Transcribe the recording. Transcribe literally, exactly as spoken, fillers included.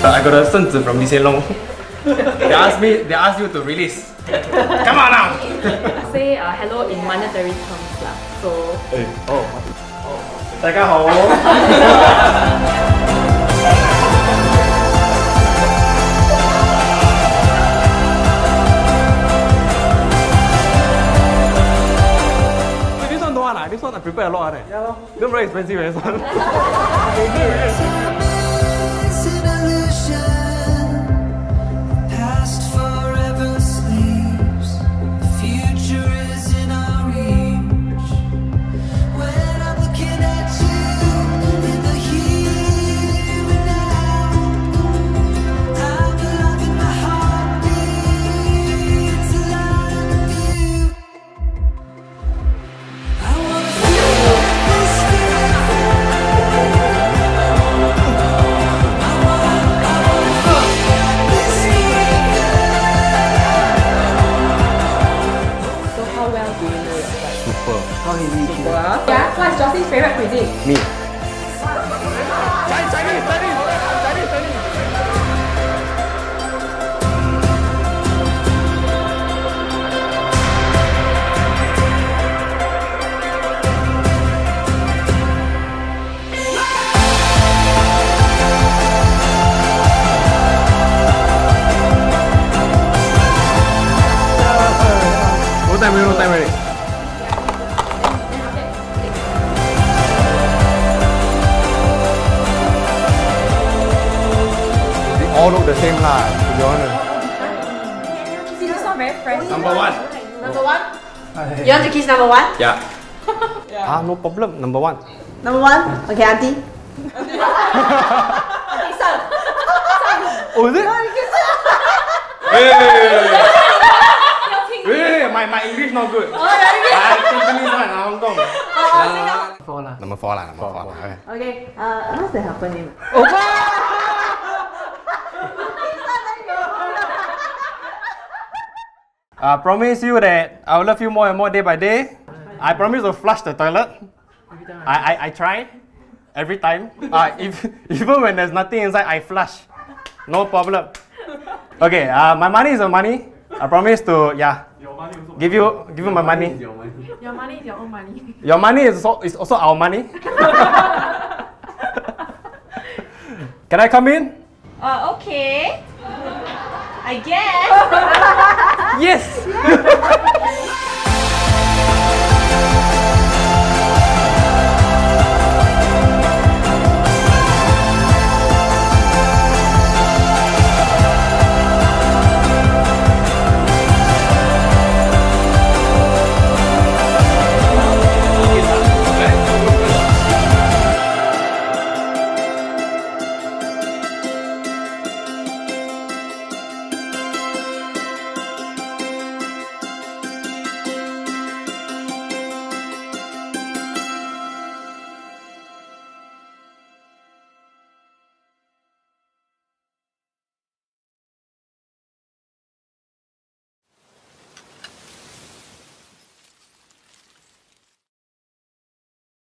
I got a 圣旨 from Lee Hsien Loong. They asked me, they asked you to release. Come on now. Say uh, hello in monetary terms lah. So. Hey. Oh. 大家好。This one don't want lah. This one I prepare a lot. Yeah, lor. Don't very expensive this one. Yeah, what is Josie's favorite cuisine? Me. Chinese, Chinese, Chinese, Chinese, Chinese. No time already, no time already. All look the same lah, to be honest. See, this one very fresh. Number one. Number one? You want to kiss number one? Yeah. Yeah. Ah, no problem. Number one. Number one? Okay, auntie. Auntie, son. Oh, is it? No, you kiss her. Wait, wait, wait, wait, wait. Wait, wait, my, my English not good. Oh, really? I Cantonese one, Hong Kong. Oh, Singapore. Four lah. Number four lah, number four. four. Okay. Okay, uh, what's the helper name? Oh. I promise you that I will love you more and more day by day. I promise to flush the toilet. I I, I try every time. Uh, if even when there's nothing inside, I flush. No problem. Okay. Uh, my money is your money. I promise to yeah. Give you give you my money. Your money is your own money. Your money is also is also our money. Can I come in? Uh, okay. I guess. Yes.